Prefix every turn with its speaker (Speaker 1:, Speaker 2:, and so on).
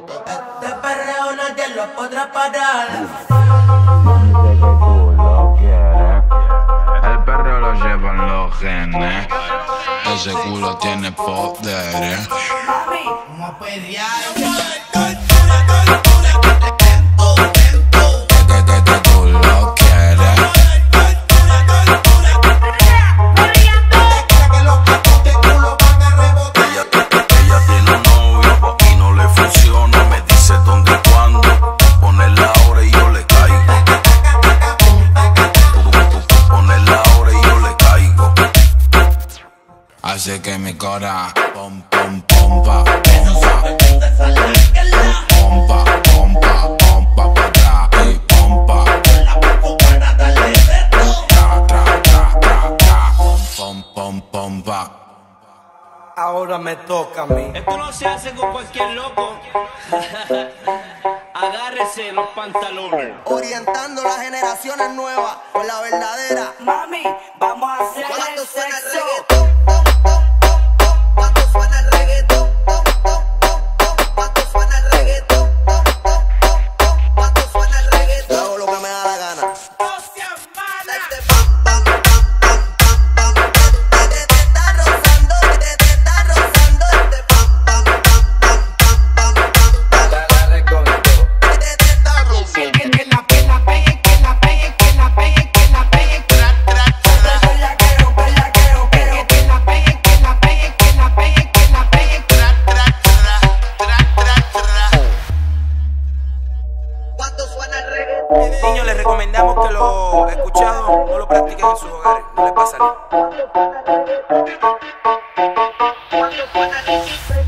Speaker 1: Este perreo nadie lo podrá parar.
Speaker 2: Dice que tú lo quieres. El perreo lo llevan los genes. Ese culo tiene poderes.
Speaker 1: Vamos a perrear.
Speaker 2: Tú lo quieres.
Speaker 3: Ella tiene un novio y no le funciona. Me dice dónde y cuándo. Pone la hora y yo le caigo. Pone la hora y yo le caigo.
Speaker 2: Hace que mi cora pom pom pompa, pompa. Pompa, pompa, pompa pa' atrás y pompa. Tra, tra, tra, tra, tra. Pom pom pompa.
Speaker 4: Ahora me toca a mí.
Speaker 5: Esto no se hace con cualquier loco. Agárrese los pantalones.
Speaker 6: Orientando las generaciones nuevas con la verdadera.
Speaker 1: Mami, vamos a hacer
Speaker 6: Cuando
Speaker 1: el
Speaker 6: suena el
Speaker 1: sexo.
Speaker 6: reggaetón, cuando suena el reggaetón, cuando suena el reggaetón, cuando suena el reggaetón. Hago lo que me da la gana. Este pam, pam, pam, pam, pam, pam. Te está rozando, te está rozando. Este pam, pam, pam, pam, pam, pam, pam.
Speaker 4: Dale con todo.
Speaker 6: Te está rozando.
Speaker 1: Que la pegue, que la pegue, que la pegue, que la pegue. Bellaqueo, bellaqueo, que la pegue, que la pegue, que la pegue, que la pegue.
Speaker 6: Cuando suena el reggaetón.
Speaker 4: Niños, les recomendamos que lo escuchado no lo practiquen en sus hogares. No les pasa nada.
Speaker 6: Cuando suena el reggaetón.